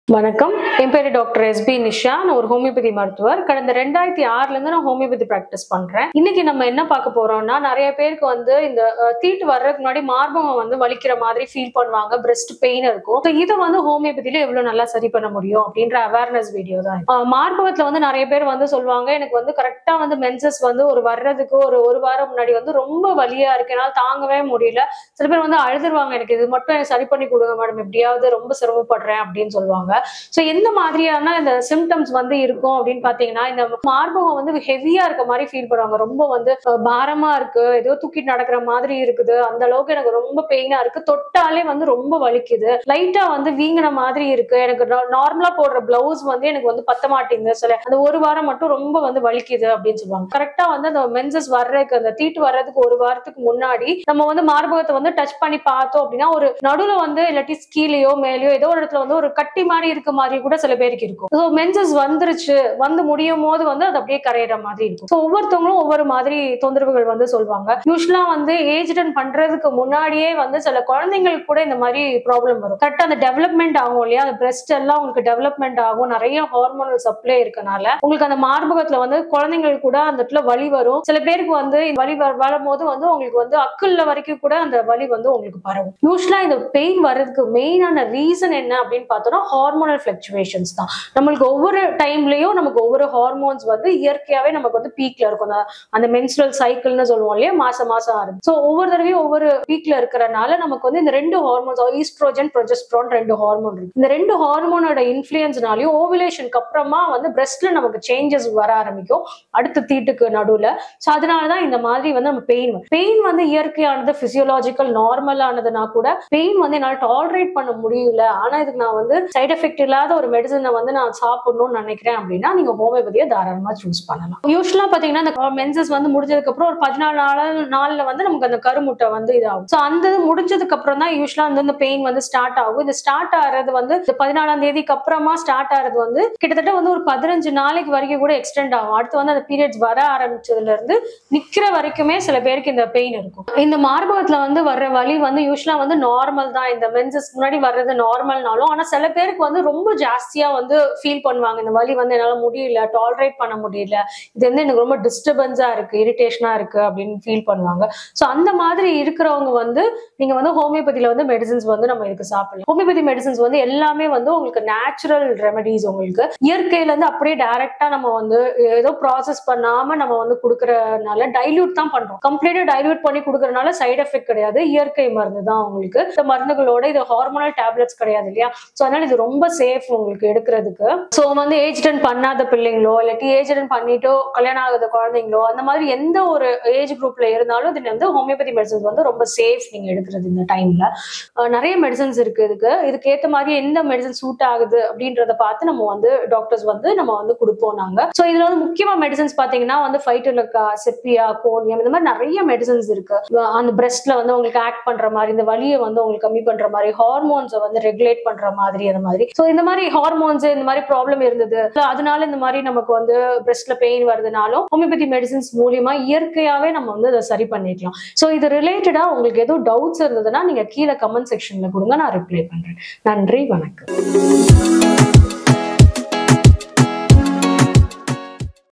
வணக்கம். என் பேரு doctor SP Nisha. நான் ஒரு ஹோமியோபதி மருத்துவர். கடந்த 2006ல இருந்து நான் ஹோமியோபதி பிராக்டிஸ் பண்றேன். இன்னைக்கு நம்ம என்ன பார்க்க போறோம்னா, நிறைய பேருக்கு வந்து இந்த தீட்டு வர்றதுக்கு முன்னாடி மார்பகம் வந்து வலிக்கிற மாதிரி ஃபீல் பண்ணுவாங்க. பிரஸ்ட் பெயின் இருக்கும். இதை வந்து ஹோமியோபதியில எவ்வளவு நல்லா சரி பண்ண முடியும் அப்படின்ற அவேர்னஸ் வீடியோ தான். மார்பகத்துல வந்து நிறைய பேர் வந்து சொல்லுவாங்க, எனக்கு வந்து கரெக்டா வந்து மென்சஸ் வந்து வர்றதுக்கு ஒரு வாரம் முன்னாடி வந்து ரொம்ப வலியா இருக்கு, என்னால தாங்கவே முடியல. சில பேர் வந்து அழுதுருவாங்க, எனக்கு இது மட்டும் எனக்கு சரி பண்ணி கொடுங்க மேடம், எப்படியாவது ரொம்ப சிரமப்படுறேன் அப்படின்னு சொல்லுவாங்க. சோ எந்த மாதிரியான இந்த சிம்டம்ஸ் வந்து இருக்கும் அப்படின்னு பாத்தீங்கன்னா, இந்த மார்பகம் வந்து ஹெவியா இருக்க மாதிரி ஃபீல் பண்ணுவாங்க. ரொம்ப வந்து பாரமா இருக்கு, ஏதோ தூக்கிட்டு நடக்கிற மாதிரி இருக்குது, அந்த அளவுக்கு எனக்கு ரொம்ப பெயினா இருக்கு, தொட்டாலே வந்து ரொம்ப வலிக்குது, லைட்டா வந்து வீங்கின மாதிரி இருக்கு, எனக்கு நார்மலா போடுற பிளவுஸ் வந்து எனக்கு வந்து பத்த மாட்டேங்குது, சில அந்த ஒரு வாரம் மட்டும் ரொம்ப வந்து வலிக்குது அப்படின்னு சொல்லுவாங்க. கரெக்டா வந்து அந்த மென்சஸ் வர்றதுக்கு, அந்த தீட்டு வர்றதுக்கு ஒரு வாரத்துக்கு முன்னாடி நம்ம வந்து மார்பகத்தை வந்து டச் பண்ணி பார்த்தோம் அப்படின்னா, ஒரு நடுவுல வந்து இல்லாட்டி கீழேயோ மேலேயோ ஏதோ ஒரு இடத்துல வந்து ஒரு கட்டி மாதிரி இருக்க மாதிரி கூட சில பேருக்கு இருக்கும். சோ மென்சஸ் வந்துருச்சு, வந்து முடியும் போது வந்து அது அப்படியே கரையிற மாதிரி இருக்கும். சோ ஒவ்வொருத்தவங்களும் ஒவ்வொரு மாதிரி தொந்தரவுகள் வந்து சொல்லுவாங்க. யூஸ்வலா வந்து ஏஜ் அட்டன் பண்றதுக்கு முன்னாடியே வந்து சில குழந்தைங்களுக்கு கூட இந்த மாதிரி ப்ராப்ளம் வரும். கரெக்டா அந்த டெவலப்மெண்ட் ஆகும் இல்லையா, அந்த பிரஸ்ட் எல்லாம் உங்களுக்கு டெவலப்மெண்ட் ஆகும், நிறைய ஹார்மோனல் சப்ளை இருக்கனால உங்களுக்கு அந்த மார்பகத்துல வந்து குழந்தைங்களுக்கு கூட அந்த இடத்துல வலி வரும். சில பேருக்கு வந்து வலி வரும்போது வந்து உங்களுக்கு வந்து அக்குள்ள வரைக்கும் கூட அந்த வலி வந்து உங்களுக்கு பரவும். யூஸ்வலா இந்த பெயின் வர்றதுக்கு மெயினான ரீசன் என்ன அப்படின்னு பார்த்தோம்னா, ஹார்மோனல் ஃபிளக்சுவேஷன்ஸ் தான். நம்மளுக்கு ஒவ்வொரு டைம்லயும் நமக்கு ஒவ்வொரு ஹார்மோன்ஸ் வந்து இயற்கையாவே நமக்கு வந்து பீக்ல இருக்கும். அந்த மென்ஸ்ட்ரல் சைக்கிள்னு சொல்லுவோம் இல்லையா, மாசம் ஆகுது. சோ ஒவ்வொரு தடவையும் ஒவ்வொரு பீக்ல இருக்கிறனால நமக்கு வந்து இந்த ரெண்டு ஹார்மோன்ஸ், ஈஸ்ட்ரோஜன் ப்ரொஜெஸ்டரான், ரெண்டு ஹார்மோன் இருக்கு. இந்த ரெண்டு ஹார்மோனோட இன்ஃப்ளூயன்ஸ்னாலயும் ஓவுலேஷனுக்கு அப்புறமா வந்து பிரஸ்ட்ல நமக்கு சேஞ்சஸ் வர ஆரம்பிக்கும் அடுத்த தீட்டுக்கு நடுவுல. சோ அதனாலதான் இந்த மாதிரி வந்து நம்ம பெயின் வந்து இயற்கையானது, பிசியோலாஜிக்கல் நார்மலானதுனா கூட பெயின் வந்து என்னால டாலரேட் பண்ண முடியல, ஆனா இதுக்கு நான் வந்து சைட் எஃபெக்ட் இல்லாத ஒரு மெடிசனை வந்து நான் சாப்பிடணும்னு நினைக்கிறேன் அப்படின்னா நீங்க ஹோமியோபதியை தாராளமா சூஸ் பண்ணலாம். யூஸ்வலா பாத்தீங்கன்னா இந்த மென்சஸ் வந்து முடிஞ்சதுக்கு அப்புறம் ஒரு 14 நாள்ல வந்து நமக்கு அந்த கருமுட்டை வந்து இதாகும். சோ அந்த முடிஞ்சதுக்கு அப்புறம் தான் யூஸ்வலா வந்து இந்த பெயின் வந்து ஸ்டார்ட் ஆகும். இந்த ஸ்டார்ட் ஆகிறது வந்து 14ஆம் தேதிக்கு அப்புறமா ஸ்டார்ட் ஆகிறது வந்து கிட்டத்தட்ட வந்து ஒரு 15 நாளைக்கு வரைக்கும் கூட எக்ஸ்டெண்ட் ஆகும். அடுத்து வந்து அந்த பீரியட்ஸ் வர ஆரம்பிச்சதுல இருந்து நிக்கிற வரைக்குமே சில பேருக்கு இந்த பெயின் இருக்கும். இந்த மார்பகத்துல வந்து வர்ற வலி வந்து யூஸ்வலா வந்து நார்மல் தான். இந்த மென்சஸ் முன்னாடி வர்றது நார்மல்னாலும், ஆனா சில பேருக்கு வந்து ரொம்ப ஜாஸ்தியா வந்து ஃபீல் பண்ணுவாங்க, இந்த வலி வந்து என்னால முடியல, டாலரேட் பண்ண முடியல, இது வந்து எனக்கு ரொம்ப டிஸ்டர்பன்ஸா இருக்கு, இரிட்டேஷனா இருக்கு அப்படின்னு ஃபீல் பண்ணுவாங்க. சோ அந்த மாதிரி இருக்கிறவங்க வந்து நீங்க வந்து ஹோமியோபதியில வந்து மெடிசன்ஸ் வந்து நம்ம இதுக்கு சாப்பிடலாம். ஹோமியோபதி மெடிசன்ஸ் வந்து எல்லாமே வந்து உங்களுக்கு நேச்சுரல் ரெமெடிஸ், உங்களுக்கு இயற்கையில இருந்து அப்படியே டைரக்டா நம்ம வந்து ஏதோ ப்ராசஸ் பண்ணாம நம்ம வந்து கொடுக்கறதுனால, டைல்யூட் தான் பண்றோம், கம்ப்ளீட்டா டைல்யூட் பண்ணி கொடுக்கறதுனால சைட் எஃபெக்ட் கிடையாது, இயற்கை மருந்து தான் உங்களுக்கு. இந்த மருந்துகளோட இது ஹார்மோனல் டேப்லெட்ஸ் கிடையாது இல்லையா, சோ அதனால இது ரொம்ப சேஃப் உங்களுக்கு எடுக்கிறதுக்கு. சோ வந்து ஏஜ் அட்டன் பண்ணாத பிள்ளைங்களோ இல்லாட்டி ஏஜ் அட்டன் பண்ணிட்டோ கல்யாணம் ஆகாத குழந்தைங்களோ, அந்த மாதிரி எந்த ஒரு ஏஜ் குரூப்ல இருந்தாலும் இது வந்து ஹோமியோபதி மெடிசன்ஸ் வந்து ரொம்ப சேஃப் நீங்க எடுக்கிறது. இந்த டைம்ல நிறைய மெடிசன்ஸ் இருக்கு. இதுக்கு ஏத்த மாதிரி எந்த மெடிசன் சூட் ஆகுது அப்படின்றத பார்த்து நம்ம வந்து டாக்டர்ஸ் வந்து நம்ம வந்து கொடுப்போம் நாங்க. சோ இதுல வந்து முக்கியமா மெடிசன்ஸ் பாத்தீங்கன்னா வந்து ஃபைட்டோலக்கா, செப்பியா, கோனியம், இந்த மாதிரி நிறைய மெடிசன்ஸ் இருக்கு. அந்த பிரஸ்ட்ல வந்து உங்களுக்கு ஆக்ட் பண்ற மாதிரி, இந்த வலியை வந்து உங்களுக்கு கம்மி பண்ற மாதிரி, ஹார்மோன்ஸை வந்து ரெகுலேட் பண்ற மாதிரி, அந்த மாதிரி. சோ இந்த மாதிரி ஹார்மோன்ஸ் இந்த மாதிரி ப்ராப்ளம் இருந்தது, அதனால இந்த மாதிரி நமக்கு வந்து பிரஸ்ட்ல பெயின் வருதுனாலும் ஹோமியோபதி மெடிசன்ஸ் மூலியமா இயற்கையாவே நம்ம வந்து அதை சரி பண்ணிக்கலாம். சோ இது ரிலேட்டடா உங்களுக்கு ஏதோ டவுட்ஸ் இருந்ததுன்னா நீங்க கீழே கமெண்ட் செக்ஷன்ல கொடுங்க, நான் ரிப்ளை பண்றேன். நன்றி, வணக்கம்.